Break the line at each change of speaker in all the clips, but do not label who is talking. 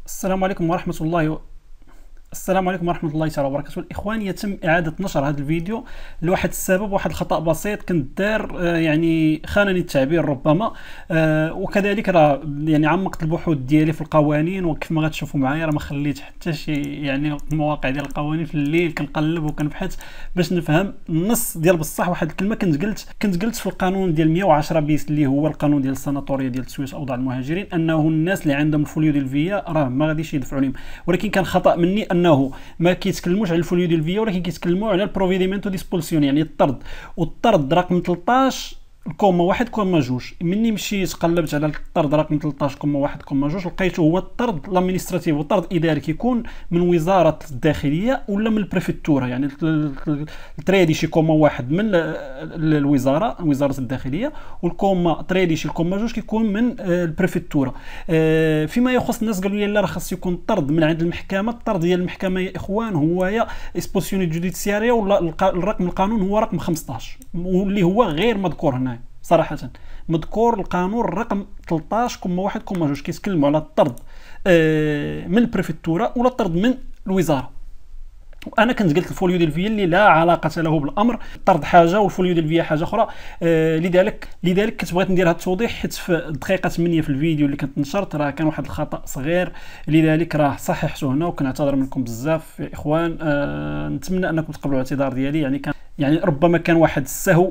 السلام عليكم ورحمة الله. السلام عليكم ورحمة الله تعالى وبركاته. الإخوان، يتم إعادة نشر هذا الفيديو لواحد السبب، واحد الخطأ بسيط كنت دار، يعني خانني التعبير ربما. وكذلك راه يعني عمقت البحوث ديالي في القوانين، وكيف ما غتشوفوا معايا راه ما خليت حتى شي يعني مواقع ديال القوانين في الليل كنقلب وكنبحث باش نفهم النص ديال بصح. واحد الكلمة كنت قلت في القانون ديال 110 بيس اللي هو القانون ديال السناتورية ديال تسوية أوضاع المهاجرين، أنه الناس اللي عندهم الفوليو ديال الفيا راه ما غاديش يدفعوا لهم، ولكن كان خطأ مني انه ما كيتكلموش على الفوليو ديال الفيا، ولكن كيتكلموا على البروفيديمنتو ديسبولسيون، يعني الطرد. والطرد رقم 13 كوما واحد كوما جوج. مني مشيت قلبت على الطرد رقم 13 كوما واحد كوما جوج، لقيته هو الطرد لامينستراتيف، والطرد اداري كيكون من وزاره الداخليه ولا من البريفكتوره، يعني التريدي شي كوما واحد من وزاره الداخليه، والكوما تريدي شي الكوما جوج كيكون من البريفكتوره. فيما يخص الناس قالوا لي لا راه خاص يكون طرد من عند المحكمه. الطرد ديال المحكمه يا اخوان هو يا اسبوسيوني جوديسياريا، ولا الرقم القانون هو رقم 15 واللي هو غير مذكور هنا صراحه. مذكور القانون رقم 13 كوما واحد كوما جوج كيتكلموا على الطرد من البريفكتوره ولا الطرد من الوزاره. وانا كنت قلت الفوليو ديال فيا اللي لا علاقه له بالامر، الطرد حاجه والفوليو ديال فيا حاجه اخرى. لذلك كنت بغيت ندير هذا التوضيح، حيت في الدقيقه 8 في الفيديو اللي كنت نشرت راه كان واحد الخطا صغير، لذلك راه صححته هنا وكنعتذر منكم بزاف يا اخوان. نتمنى انكم تقبلوا الاعتذار ديالي، يعني ربما كان واحد السهو،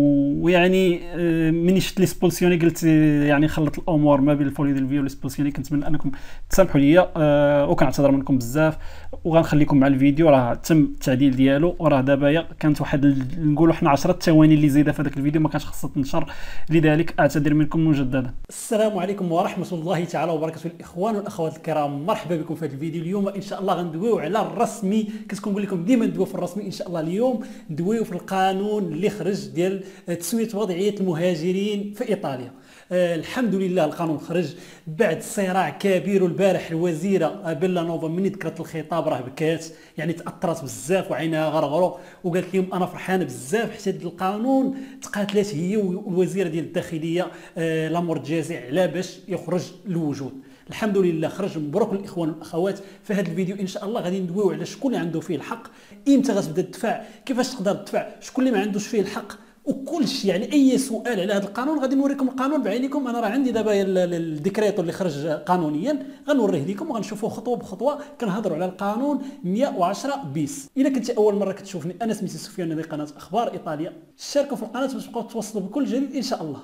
ويعني مني شفت لي سبولسيوني قلت يعني خلط الامور ما بين الفوليو ديال فيا والسبولسيوني. كنتمنى انكم تسامحوا ليا، وكنعتذر منكم بزاف، وغنخليكم مع الفيديو. راه تم التعديل ديالو، وراه دابا كانت واحد نقولوا حنا 10 ثواني اللي زايده في هذاك الفيديو ما كانش خاصها تنشر، لذلك اعتذر منكم مجددا. السلام عليكم ورحمه الله تعالى وبركاته. الاخوان والاخوات الكرام، مرحبا بكم في هذا الفيديو. اليوم ان شاء الله غندويو على الرسمي، كنت كنقول لكم ديما ندويو في الرسمي، ان شاء الله اليوم ندويو في القانون اللي خرج ديال تسويه وضعيه المهاجرين في ايطاليا. الحمد لله القانون خرج بعد صراع كبير. والبارح الوزيره بيلا نوفا مني ذكرت الخطاب راه بكات، يعني تاثرت بزاف وعينها غرغروا، وقالت لهم انا فرحانه بزاف حتى القانون تقاتلات هي والوزيره ديال الداخليه لامور جازي على باش يخرج للوجود. الحمد لله خرج. مبروك للاخوان والاخوات. في هذا الفيديو ان شاء الله غادي ندويو على شكون اللي عنده فيه الحق، امتى غتبدا تدفع، كيفاش تقدر تدفع، شكون اللي ما عندوش فيه الحق، وكل شيء. يعني اي سؤال على هذا القانون غادي نوريكم القانون بعينكم. انا راه عندي دابا الديكريتو اللي خرج قانونيا، غنوريه لكم وغنشوفوه خطوه بخطوه. كنهضروا على القانون 110 بيس. الا كنت اول مره كتشوفني، انا سميتي سفيان، هذه قناه اخبار ايطاليا. شاركوا في القناه باش تبقاو توصلوا بكل جديد ان شاء الله.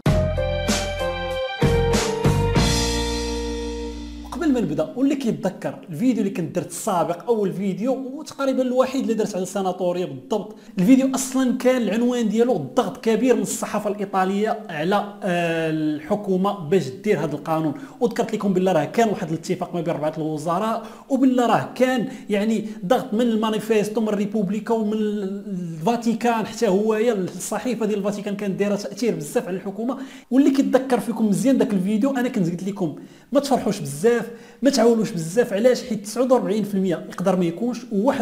قبل ما نبدا، واللي كيتذكر الفيديو اللي كنت درت السابق، اول فيديو وتقريبا الوحيد اللي درت على السناتوريه بالضبط، الفيديو اصلا كان العنوان ديالو ضغط كبير من الصحافه الايطاليه على الحكومه باش دير هذا القانون. وذكرت لكم بالله راه كان واحد الاتفاق ما بين ربعه الوزراء، وبالله راه كان يعني ضغط من المانيفيستو، من الريبوبليكا، ومن الفاتيكان. حتى هويا الصحيفه ديال الفاتيكان كانت دايره تاثير بزاف على الحكومه. واللي كيتذكر فيكم مزيان داك الفيديو، انا كنت قلت لكم ما تفرحوش بزاف، ما تعولوش بزاف. علاش؟ حيت 49% يقدر ما يكونش،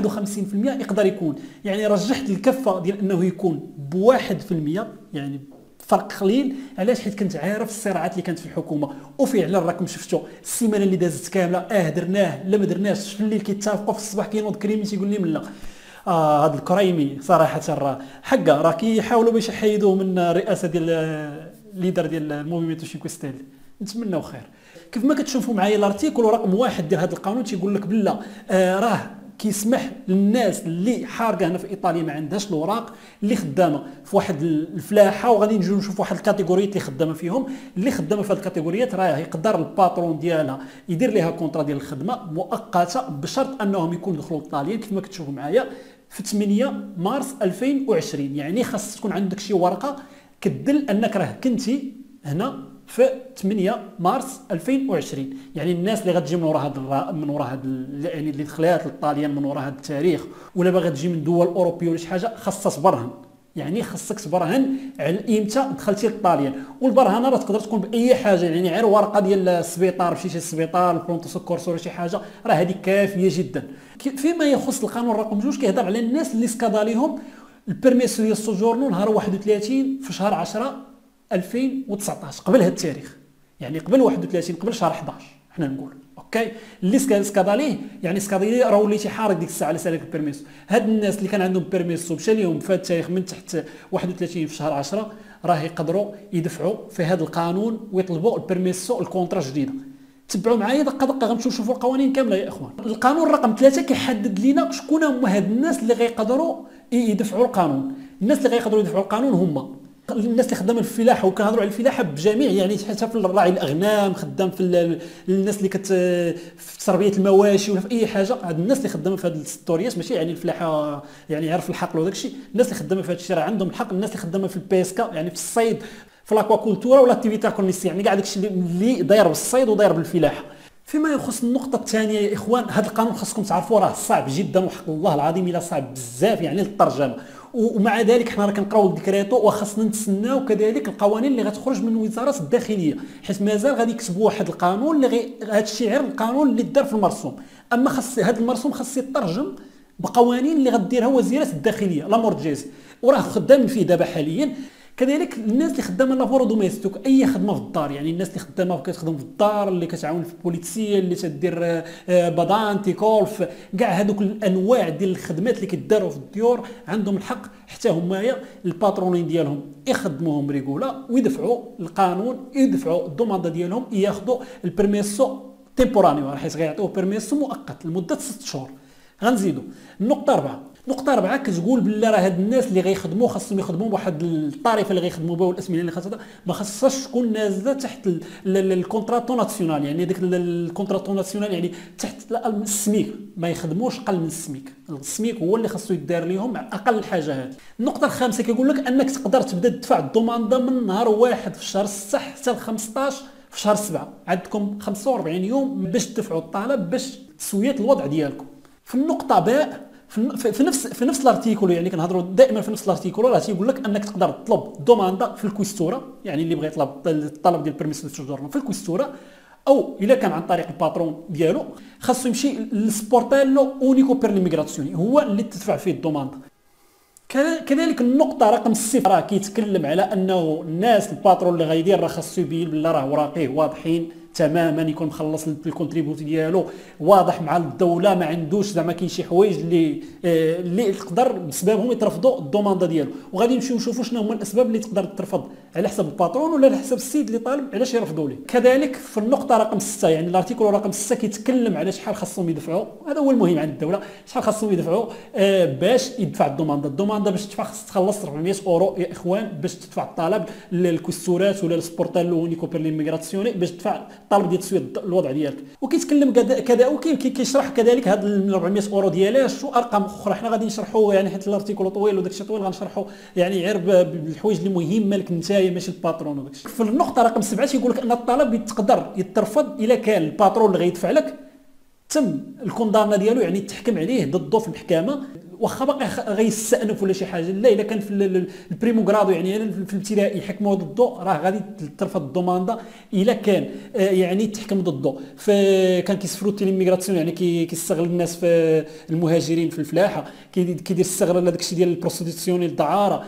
و51% يقدر يكون. يعني رجحت الكفه ديال انه يكون ب1%، يعني فرق قليل. علاش؟ حيت كنت عارف الصراعات اللي كانت في الحكومه، وفعلا راكم شفتوا السيمانه اللي دازت كامله، درناه لا ما درناش. في الليل كيتفقوا، في الصباح كينوض كريمي تيقول لهم لا. هذا الكريمي صراحه راه حقا راه كيحاولوا باش يحيدوه من الرئاسه ديال الليدر ديال الموفيمنتو شينكو ستيل. نتمنوا خير. كيف ما كتشوفوا معايا الارتيكل رقم 1 ديال هذا القانون تيقول لك بلا راه كيسمح للناس اللي حارقه هنا في ايطاليا ما عندهاش الاوراق، اللي خدامه في واحد الفلاحه، وغادي نجيو نشوفوا واحد الكاتيجوريات اللي خدامه فيهم. اللي خدامه في هذه الكاتيجوريات راه يقدر الباترون ديالها يدير لها كونطرا ديال الخدمه مؤقته بشرط انهم يكونوا دخلوا ايطاليا. كيف ما كتشوفوا معايا في 8 مارس 2020، يعني خاص تكون عندك شي ورقه كتدل انك راه كنتي هنا في 8 مارس 2020. يعني الناس اللي غتجي من وراء هذا يعني اللي دخلات للطاليان من وراء هذا التاريخ، ولا باغا تجي من دول اوروبيه ولا شي حاجه، خاصها تبرهن. يعني خاصك تبرهن على امتى دخلتي للطاليان. والبرهنه راه تقدر تكون باي حاجه، يعني غير ورقه ديال السبيطار، مشيتي للسبيطار، البرونتو سكورس ولا شي حاجه، راه هذه كافيه جدا. فيما يخص القانون رقم 2 كيهضر على الناس اللي سكادا ليهم البيرميسو ديال السوجورنو نهار 31 في شهر 10 2019، قبل هذا التاريخ، يعني قبل 31، قبل شهر 11 حنا نقول. اوكي اللي سكادا ليه يعني سكادا ليه راه وليتي حارق ديك الساعه على سالك البيرميسو. هاد الناس اللي كان عندهم بيرميسو مشى لهم في هذا التاريخ من تحت 31 في شهر 10 راه يقدروا يدفعوا في هذا القانون ويطلبوا البيرميسو الكونترا جديده. تبعوا معايا دقه دقه غنمشيو نشوفوا القوانين كامله يا اخوان. القانون رقم 3 كيحدد لنا شكون هما هاد الناس اللي غيقدروا يدفعوا القانون. الناس اللي غيقدروا يدفعوا القانون هما الناس اللي خدامين في الفلاحه، وكنهضروا على الفلاحه بجميع يعني حتى في الراعي الاغنام، خدام في الناس اللي في تربيه المواشي ولا في اي حاجه. هاد الناس اللي خدامين في هاد السيكتوريات ماشي يعني الفلاحه يعني عارف الحقل وداك الشيء، الناس اللي خدامين في هاد الشيء راه عندهم الحق. الناس اللي خدامين في البيسكا يعني في الصيد في لاكواكولتورا ولا اكتيفيتي كونيسي يعني كاع داكشي اللي داير بالصيد وداير بالفلاحه. فيما يخص النقطة الثانية يا إخوان، هذا القانون خاصكم تعرفوا راه صعب جدا وحق الله العظيم إلا صعب بزاف يعني للترجمة، ومع ذلك حنا راه كنقراو ديكريتو وخاصنا نتسناو كذلك القوانين اللي غتخرج من وزارة الداخلية، حيت مازال غادي يكتبوا واحد القانون اللي هذا الشيء غير القانون اللي دار في المرسوم، أما خاص هذا المرسوم خاص يترجم بقوانين اللي غديرها وزارة الداخلية لامور جازي، وراه خدامين فيه دابا حاليا. كذلك الناس اللي خدامه لافورو دوميستيك اي خدمه في الدار، يعني الناس اللي خدامه كتخدم في الدار اللي كتعاون في البوليسيه اللي تدير بدانتي كولف، كاع هذوك الانواع ديال الخدمات اللي كيداروا في الديور عندهم الحق حتى همايا الباترونين ديالهم يخدموهم ريغولا ويدفعوا القانون، يدفعوا الدوماندا ديالهم، ياخذوا البرميسو تيمبورانيو حيت غيعطيوه بيرميسو مؤقت لمده 6 شهور. غنزيدوا نقطة 4 كتقول بالله راه هاد الناس اللي غيخدموا خاصهم يخدموا بواحد الطريقه اللي غيخدموا بها والاسميه اللي خاصها ما خاصهاش تكون نازله تحت الكونتراتو ناسيونال، يعني داك الكونتراتو ناسيونال يعني تحت السميك، ما يخدموش قل من السميك. السميك هو اللي خاصو يدار ليهم اقل حاجه هذه. النقطة 5 كيقول لك انك تقدر تبدا تدفع الدوماندا من نهار 1 في شهر 6 حتى ل 15 في شهر 7. عندكم 45 يوم باش تدفعوا الطلب باش تسويه الوضع ديالكم. في النقطة باء في نفس الارتيكول، يعني كنهضروا دائما في نفس الارتيكول، راه تيقول لك انك تقدر تطلب دوماندا في الكويستورا، يعني اللي بغى يطلب الطلب ديال بيرميس دو سوجورن في الكويستورا، او الا كان عن طريق الباترون ديالو خاصو يمشي للسبورتالو اونيكو بير ليميغراسيون هو اللي تدفع فيه الدوماندا. كذلك النقطة رقم 6 راه كيتكلم على انه الناس الباترون اللي غيدير راه خاصو يبين بلي راه وراقيه واضحين تماما، يكون مخلص الكونتريبوت ديالو واضح مع الدوله، ما عندوش زعما كاين شي حوايج اللي يقدر بسببهم يترفضوا الدوماندا ديالو. وغادي نمشيو نشوفوا شنو هما الاسباب اللي تقدر ترفض على حسب الباترون ولا على حسب السيد اللي طالب علاش يرفضوا ليه. كذلك في النقطه رقم 6 يعني الارتيكل رقم 6 كيتكلم على شحال خاصهم يدفعوا، هذا هو المهم عند الدوله، شحال خاصهم يدفعوا باش يدفع الدوماندا باش تدفع خاص تخلص 400 اورو يا اخوان باش تدفع الطلب للكوستورات ولا السبورتالو اونيكو بير ليميغراسيون باش تدفع الطلب ديال تسويه الوضع ديالك. وكيتكلم كذا وكيشرح كذلك هاد 400 اورو ديالاش وارقام اخرى. حنا غادي نشرحوا يعني حيت الارتيكل طويل وداك الشيء طويل غنشرحوا يعني غير بالحوايج اللي مهمه لك نتايا ماشي الباترون وداك الشيء. في النقطه رقم 7 تيقول لك ان الطلب تقدر يترفض الا كان الباترون اللي غيدفع لك تم الكوندانا ديالو، يعني تحكم عليه ضده في المحكمه، واخا باقي غيستأنف ولا شي حاجه، لا الا كان في البريمو غرادو يعني في الابتدائي يحكموا ضده راه غادي ترفض الدوماندا الا كان يعني تحكم ضده. كان كيسفروا التيليميغراسيون يعني كيستغل الناس في المهاجرين في الفلاحه، كيدير استغلال هذاك الشيء ديال البروستيتيون الدعاره،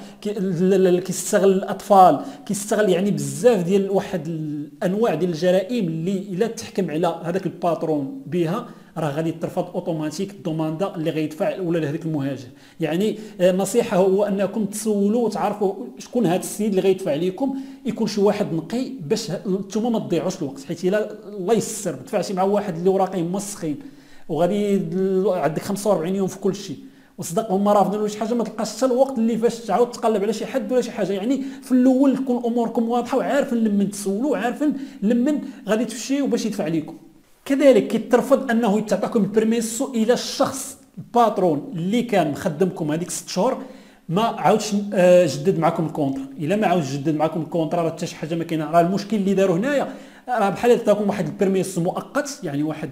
كيستغل الاطفال، كيستغل يعني بزاف ديال واحد الانواع ديال الجرائم اللي الا تحكم على هذاك الباترون بها راه غادي ترفض اوتوماتيك الدوماندا اللي غيدفع ولا لهذاك المهاجر. يعني النصيحه هو انكم تسولوا وتعرفوا شكون هذا السيد اللي غيدفع لكم، يكون شي واحد نقي باش نتوما ما تضيعوش الوقت، حيت الا الله يسر دفعتي مع واحد اللي وراقيه موسخين وغادي عندك 45 يوم في كل شيء وصدق هما رافضين ولا شي حاجه، ما تلقاش حتى الوقت اللي فاش تعاود تقلب على شي حد ولا شي حاجه. يعني في الاول تكون اموركم واضحه وعارفين لمن تسولوا وعارفين لمن غادي تمشيو باش يدفع لكم. كذلك كيترفض انه يتعطاكم البرميسو الى الشخص الباترون اللي كان مخدمكم هذيك 6 شهور ما عاودش جدد معكم الكونترا. الا ما عاودش جدد معكم الكونترا راه حتى شي حاجه ما كاينه. راه المشكل اللي داروا هنايا راه بحال عطاكم واحد البرميسو مؤقت، يعني واحد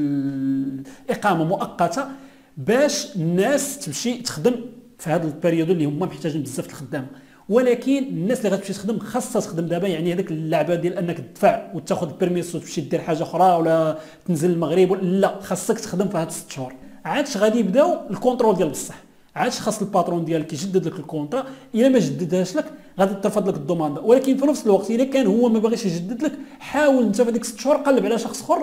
الاقامه مؤقته باش الناس تمشي تخدم في هذا البريود اللي هما محتاجين بزاف الخدامه، ولكن الناس اللي غتمشي تخدم خاصها تخدم دابا. يعني هذاك اللعبه ديال انك تدفع وتاخذ البيرميس وتمشي دير حاجه اخرى ولا تنزل المغرب لا، خاصك تخدم في هاد 6 شهور. عادش غادي يبداو الكونترول ديال بصح، عادش خاص الباترون ديالك يجدد لك الكونطرا. الا ما جددهاش لك غادي ترفض لك الدوماندا، ولكن في نفس الوقت الا كان هو ما باغيش يجدد لك حاول انت في هذيك 6 شهور قلب على شخص اخر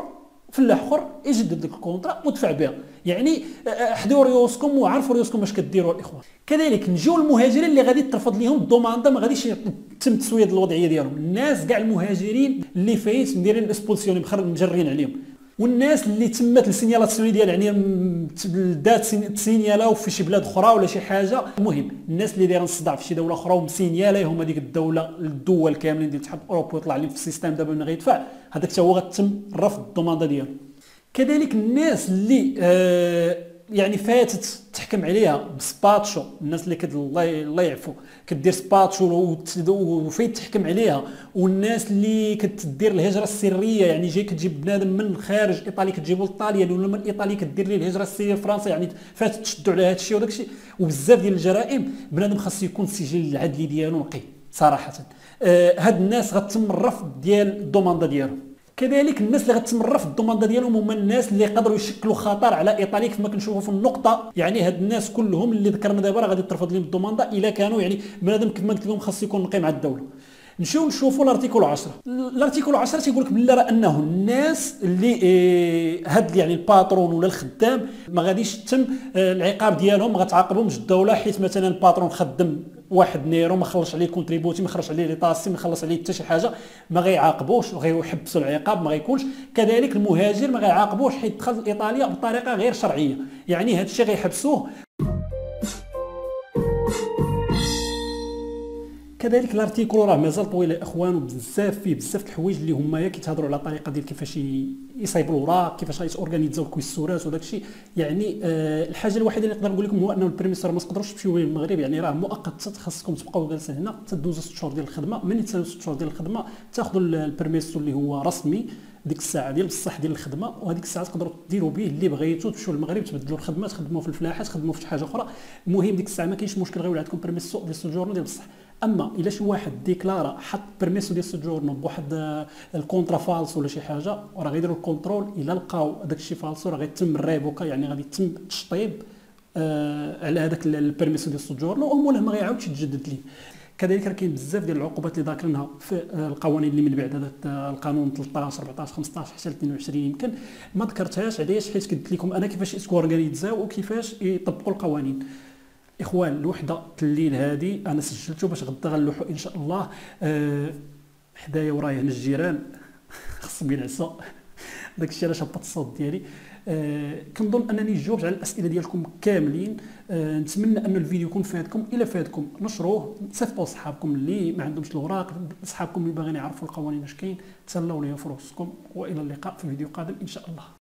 فلاح اخر يجدد لك الكونطرا ودفع بها. يعني حدوا ريوسكم وعرفوا ريوسكم اش كديروا الاخوان. كذلك نجيو المهاجرين اللي غادي ترفض لهم الدوماندا، ما غاديش يتم تسويه الوضعيه ديالهم. الناس كاع المهاجرين اللي فايت مديرين الاسبولسيون مجرين عليهم، والناس اللي تمت السينيالاسيون ديال يعني دات تسينيالاو في شي بلاد اخرى ولا شي حاجه. المهم الناس اللي دايرين الصداع في شي دوله اخرى ومسينيالاهم هذيك الدول كاملين ديال الاتحاد الاوروبي ويطلع لهم في السيستم دابا من غيدفع، هذاك حتى هو غتم رفض الدوماندا ديالو. كذلك الناس اللي يعني فاتت تحكم عليها بسباتشو، الناس اللي الله يعفو كدير سباتشو وفايت تحكم عليها، والناس اللي كتدير الهجره السريه، يعني جاي كتجيب بنادم من خارج ايطاليا كتجيبو للطاليان، ولا من ايطاليا كدير ليه الهجره السريه لفرنسا، يعني فات تشدوا على هذا الشيء وداك الشيء، وبزاف ديال الجرائم. بنادم خاص يكون السجل العدلي ديالو نقي صراحه. هاد الناس غتم الرفض ديال الدوماندا ديالهم. كذلك الناس اللي غتم الرفض الدوماندا ديالهم هما الناس اللي يقدروا يشكلوا خطر على ايطاليا كما كنشوفوا في النقطه. يعني هاد الناس كلهم اللي ذكرنا دابا راه غادي ترفض لهم الدوماندا الا كانوا يعني بنادم كما قلت لكم خاص يكون نقي مع الدوله. نمشيو نشوفوا الارتيكل 10. الارتيكل 10 تيقول لك بلا راه انه الناس اللي هاد يعني الباترون ولا الخدام ما غاديش تم العقاب ديالهم، ما غتعاقبهمش الدوله، حيت مثلا الباترون خدم واحد نيرو ما خلص عليه كونتريبوتي، ما خلص عليه لي طاسي، ما خلص عليه حتى شي حاجه، ما غيعاقبوش وغيحبسوا العقاب ما غيكونش. كذلك المهاجر ما غيعاقبوش حيت دخل ايطاليا بطريقه غير شرعيه، يعني هذا الشيء غيحبسوه. كذلك الارتيكل راه مازال طويل يا اخوان، وبزاف فيه بزاف الحوايج اللي هما كيتهضروا على طريقه ديال كيفاش يصايبوا الوراق، كيفاش غيتورغانيزاو الكويسورات وداك الشيء. يعني الحاجه الوحيده اللي نقدر نقول لكم هو انه البريميس راه ما تقدروش تمشيو للمغرب، يعني راه مؤقت، خاصكم تبقاو جالسين هنا تدوزوا 6 شهور ديال الخدمه. من تسالوا 6 شهور ديال الخدمه تاخذوا البريميس اللي هو رسمي ديك الساعه ديال بصح ديال الخدمه، وهذيك الساعه تقدروا ديروا به اللي بغيتوا، تمشيو للمغرب تبدلوا الخدمه، تخدموا في الفلاحه، تخدموا في شي حاجه اخرى. المهم ديك الساعه ما كاينش مشكل، غيولي عندكم بريميس ديال السوجورن ديال بصح. اما الا شي واحد ديكلارا حط بريميسو ديال السوجورنو بواحد الكونترا فالس ولا شي حاجه، وراه غيديروا الكونترول، الا لقاو داك الشيء فالسو راه غيتم الريبوكا، يعني غادي يتم التشطيب على هذاك البريميسو ديال السوجورنو، وموله ما غيعاودش يتجدد ليه. كذلك راه كاين بزاف ديال العقوبات اللي ذاكرينها في القوانين اللي من بعد هذا القانون 13 14 15 حتى 22 يمكن ما ذكرتهاش. علاش؟ حيت قلت لكم انا كيفاش يسكورغانيزاو وكيفاش يطبقوا القوانين. اخوان الوحده الليل هذه انا سجلته باش غدا غنلوحو ان شاء الله. حدايا ورايا هنا الجيران خصهم ينعسوا داكشي علاش هبط الصوت ديالي. كنظن انني جاوبت على الاسئله ديالكم كاملين. نتمنى ان الفيديو يكون فادكم. الا فادكم نشروه، صيفطوا صحابكم اللي ما عندهمش الاوراق، صحابكم اللي باغيين يعرفوا القوانين اش كاين، تسلوا ليا في راسكم. والى اللقاء في فيديو قادم ان شاء الله.